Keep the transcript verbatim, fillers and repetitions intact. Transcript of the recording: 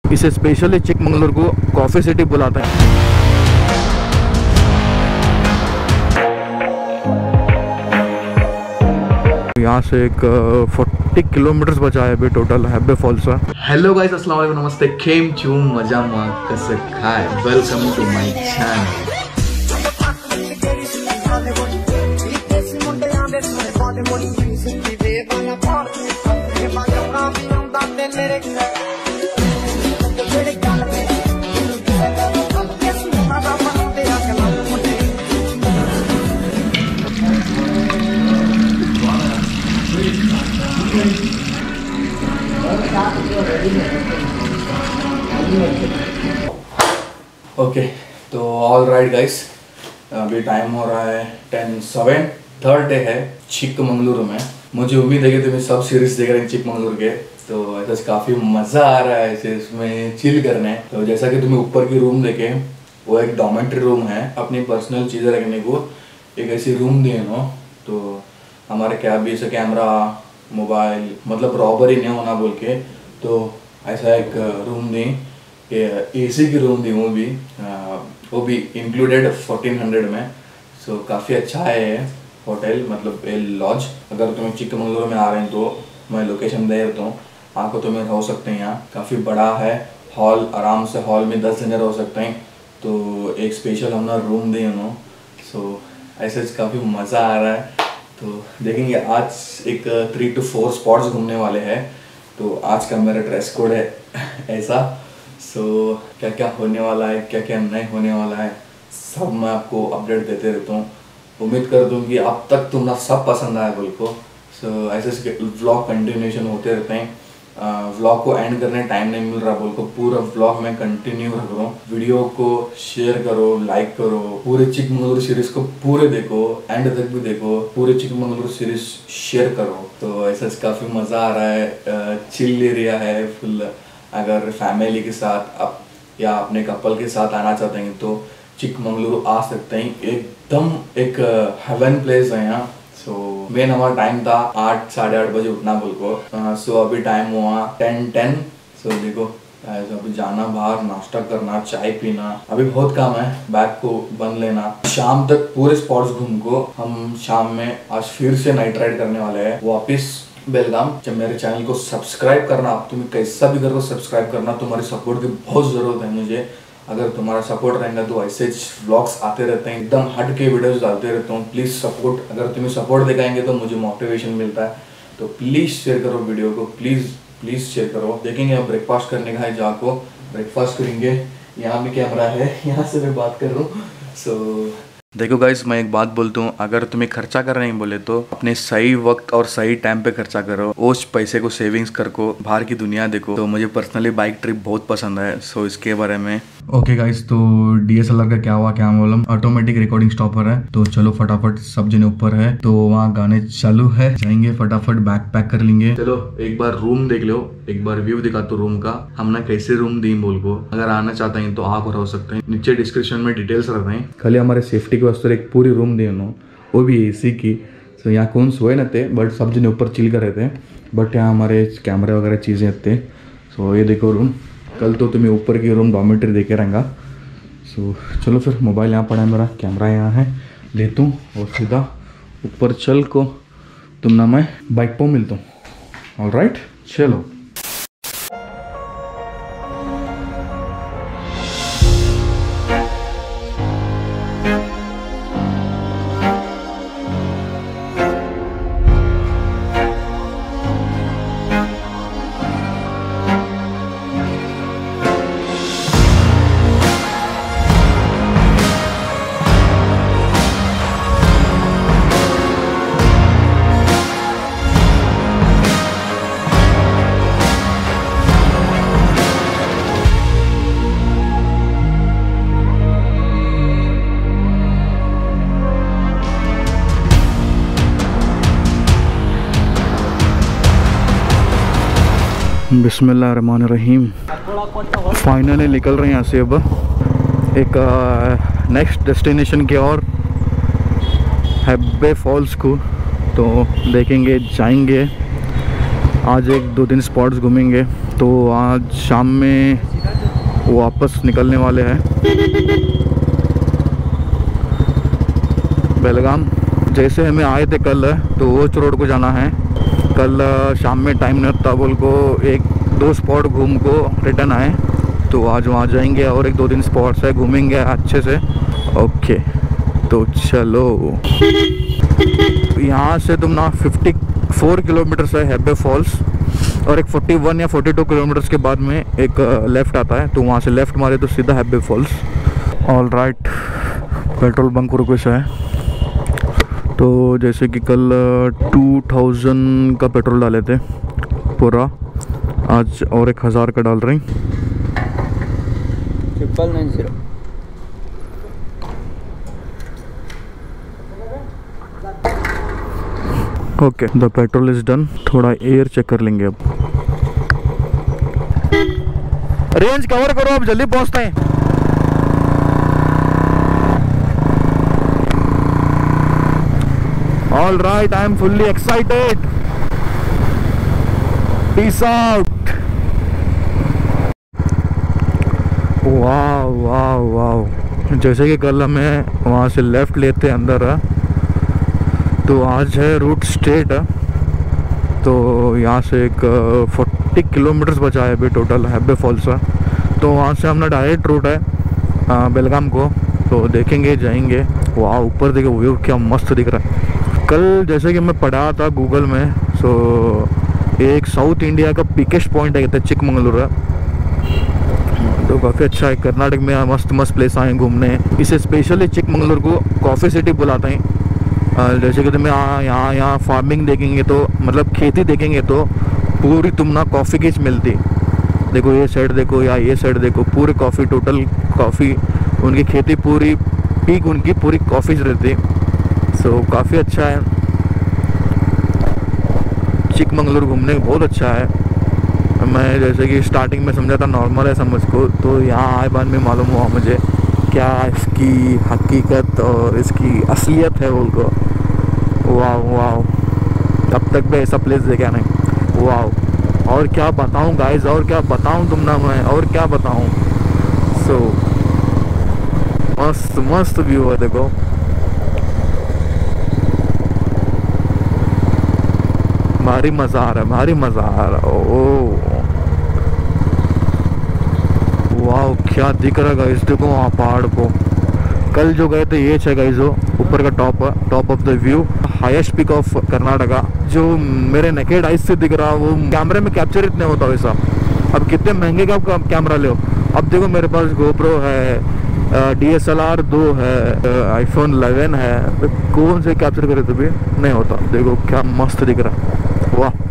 इसे स्पेशली चिकमंगलुरु को coffee city बुलाते हैं। यहाँ से एक चालीस किलोमीटर बचा है अभी टोटल हैब्बे फॉल्स का। हेलो गाइस, अस्सलाम वालेकुम, नमस्ते, केम चू मजा मा कैसे खाए, welcome to my channel. Okay okay, तो ऑल राइट गाइस, अभी टाइम हो रहा है टेन सेवन, थर्ड डे है चिकमंगलुरु में। मुझे उम्मीद है कि तुम्हें सब सीरीज देख रहे हैं चिकमंगलुरु के, तो ऐसा काफ़ी मज़ा आ रहा है ऐसे इसमें चिल करने। तो जैसा कि तुम्हें ऊपर की रूम देखे, वो एक डॉर्मेट्री रूम है, अपनी पर्सनल चीज़ें रखने को एक ऐसी रूम दी है नो। तो हमारे क्या भी ऐसे कैमरा, मोबाइल, मतलब रॉबरी नहीं होना बोल के, तो ऐसा एक रूम दी, एसी की रूम दी, वो भी आ, वो भी इंक्लूडेड फोर्टीन हंड्रेड में। सो so, काफ़ी अच्छा है ये होटल, मतलब ये लॉज। अगर तुम्हें चिकमंगलुरु में आ रहे हैं तो मैं लोकेशन दे देता हूँ, आपको तुम्हें रह सकते हैं यहाँ। काफ़ी बड़ा है हॉल, आराम से हॉल में दस जने रह सकते हैं। तो एक स्पेशल हमने रूम दी नो। सो ऐसे काफ़ी मज़ा आ रहा है। तो देखेंगे आज एक थ्री टू फोर स्पॉट्स घूमने वाले हैं। तो आज का मेरा ड्रेस कोड है ऐसा। सो so, क्या क्या होने वाला है, क्या क्या नहीं होने वाला है, सब मैं आपको अपडेट देते रहता हूँ। उम्मीद कर दूँ कि अब तक तुम्हें सब पसंद आया बोल को। सो so, ऐसे व्लॉग कंटिन्यूशन होते रहते हैं। व्लॉग को एंड करने टाइम नहीं मिल रहा बोल को, पूरा व्लॉग मैं कंटिन्यू रख रहा हूँ। वीडियो को शेयर करो, लाइक करो, पूरे चिकमंगलुरु सीरीज को पूरे देखो, एंड तक भी देखो, पूरे चिकमंगलुरु सीरीज शेयर करो। तो ऐसा काफ़ी मज़ा आ रहा है, चिल एरिया है फुल। अगर फैमिली के साथ आप या अपने कपल के साथ आना चाहते हैं तो चिकमंगलुरु आ सकते हैं। एकदम एक हेवन प्लेस है यहाँ। सो so, मेन हमारा टाइम था आठ साढ़े आठ बजे उठना बोल को। सो so, अभी टाइम हुआ टेन टेन। सो देखो अभी जाना बाहर, नाश्ता करना, चाय पीना, अभी बहुत काम है, बैग को बंद लेना, शाम तक पूरे स्पॉट्स घूम को हम शाम में आज फिर से नाइट राइड करने वाले हैं वापिस बेलगाम। जब मेरे चैनल को सब्सक्राइब करना, आप तुम्हें कैसा भी करो सब्सक्राइब करना, तुम्हारी सपोर्ट की बहुत ज़रूरत है मुझे। अगर तुम्हारा सपोर्ट रहेगा तो ऐसे व्लॉग्स आते रहते हैं, एकदम हट के वीडियोस डालते रहता हूँ। प्लीज़ सपोर्ट, अगर तुम्हें सपोर्ट दिखाएंगे तो मुझे मोटिवेशन मिलता है। तो प्लीज़ शेयर करो वीडियो को, प्लीज़ प्लीज़ शेयर करो। देखेंगे अब ब्रेकफास्ट करने का है, जाको ब्रेकफास्ट करेंगे। यहाँ भी कैमरा है, यहाँ से मैं बात कर रहा हूँ। सो देखो गाइस, मैं एक बात बोलता हूँ, अगर तुम्हें खर्चा कर रहे हैं बोले तो अपने सही वक्त और सही टाइम पे खर्चा करो। उस पैसे को सेविंग्स कर को बाहर की दुनिया देखो। तो मुझे पर्सनली बाइक ट्रिप बहुत पसंद है। सो इसके बारे में ओके गाइस, तो डीएसएलआर का क्या हुआ क्या मालूम, ऑटोमेटिक रिकॉर्डिंग स्टॉपर है। तो चलो फटाफट, सब जने ऊपर है तो वहाँ गाने चालू है, जाएंगे फटाफट, बैग पैक कर लेंगे। चलो एक बार रूम देख लो, एक बार व्यू दिखा तो रूम का, हमने कैसे रूम दी बोल को। अगर आना चाहते हैं तो आप रह सकते हैं, नीचे डिस्क्रिप्शन में डिटेल्स रहते हैं। खाली हमारे सेफ्टी के वास्ते एक पूरी रूम दी नो, वो भी एसी की। तो यहाँ कौन सोए न थे, बट सब जने ऊपर चिल कर रहे थे। बट यहाँ हमारे कैमरे वगैरह चीज़ें थे। सो ये देखो रूम, कल तो तुम्हें ऊपर की रूम डॉर्मेट्री देखे रहेगा। सो चलो फिर, मोबाइल यहाँ पड़ा है, मेरा कैमरा यहाँ है, लेता हूँ और सीधा ऊपर चल को तुम ना मैं बाइक पर मिलता हूँ। ऑल राइट, चलो। बिस्मिल्लाहिर्रहमानिर्रहीम। फाइनली निकल रहे हैं यहाँ से अब एक नेक्स्ट डेस्टिनेशन की ओर, हैब्बे फॉल्स को। तो देखेंगे, जाएंगे आज, एक दो दिन स्पॉट्स घूमेंगे। तो आज शाम में वापस निकलने वाले हैं बेलगाम। जैसे हमें आए थे कल, तो वो रोड को जाना है। कल शाम में टाइम नहीं होता बोल को एक दो स्पॉट घूम को रिटर्न आए, तो आज वहाँ जाएंगे और एक दो दिन स्पॉट्स है घूमेंगे अच्छे से। ओके तो चलो, यहाँ से तुम ना चौवन किलोमीटर से हैब्बे फॉल्स, और एक इकतालीस या बयालीस किलोमीटर्स के बाद में एक लेफ़्ट आता है, तो वहाँ से लेफ़्ट मारे तो सीधा Hebbe falls. All right, petrol bunk रुके से है। तो जैसे कि कल टू थाउजेंड का पेट्रोल डाले थे पूरा, आज और एक हज़ार का डाल रही। Triple nine zero. Okay, the petrol is done. थोड़ा एयर चेक कर लेंगे अब। रेंज कवर करो, अब जल्दी पहुंचते हैं। All right, I am fully excited. Peace out. Wow wow wow. जैसे कि कल हमें वहाँ से लेफ्ट लेते अंदर है, तो आज है रूट स्ट्रेट है। तो यहाँ से एक चालीस किलोमीटर्स बचा है अभी टोटल हैब्बे फॉल्स का। तो वहाँ से हमने डायरेक्ट रूट है बेलगाम को, तो देखेंगे जाएंगे। वाह, ऊपर देखो व्यू क्या मस्त दिख रहा है। कल जैसे कि मैं पढ़ा था गूगल में, सो एक साउथ इंडिया का पिकेस्ट पॉइंट है, कहते हैं चिकमंगलुर है। तो काफ़ी अच्छा है। कर्नाटक में मस्त मस्त प्लेस आए घूमने। इसे स्पेशली चिकमंगलुर को कॉफ़ी सिटी बुलाते हैं। जैसे कि तुम्हें यहाँ यहाँ फार्मिंग देखेंगे तो, मतलब खेती देखेंगे तो पूरी तुम ना कॉफ़ी की मिलती। देखो ये साइड देखो या ये साइड देखो, पूरी कॉफ़ी, टोटल कॉफ़ी उनकी खेती, पूरी पीक उनकी पूरी कॉफ़ी रहती। सो काफ़ी अच्छा है। चिकमंगलुर घूमने बहुत अच्छा है। मैं जैसे कि स्टार्टिंग में समझा था नॉर्मल है समझ को, तो यहाँ आए बाद में मालूम हुआ मुझे क्या इसकी हकीकत और इसकी असलियत है बोल को। वाह वाह, अब तक भी ऐसा प्लेस देखा नहीं। वाह, और क्या बताऊं गाइस, और क्या बताऊं तुम ना, मैं और क्या बताऊं। सो मस्त मस्त व्यू है देखो। भारी मज़ा आ रहा है, भारी मज़ा आ रहा है। ओ वाह, क्या दिख रहा है गाइस, देखो वहाँ पहाड़ को। कल जो गए थे ये है गाइस, जो ऊपर का टॉप है, top of the view, highest peak of Karnataka. जो मेरे नेकेड आइज से दिख रहा, वो कैमरे में कैप्चर इतने होता वैसा। अब कितने महंगे का कैमरा ले, अब देखो मेरे पास गोप्रो है, डी एस एल आर दो है, आईफोन इलेवन है, तो कौन से कैप्चर करे तो भी नहीं होता। देखो क्या मस्त दिख रहा, वाह।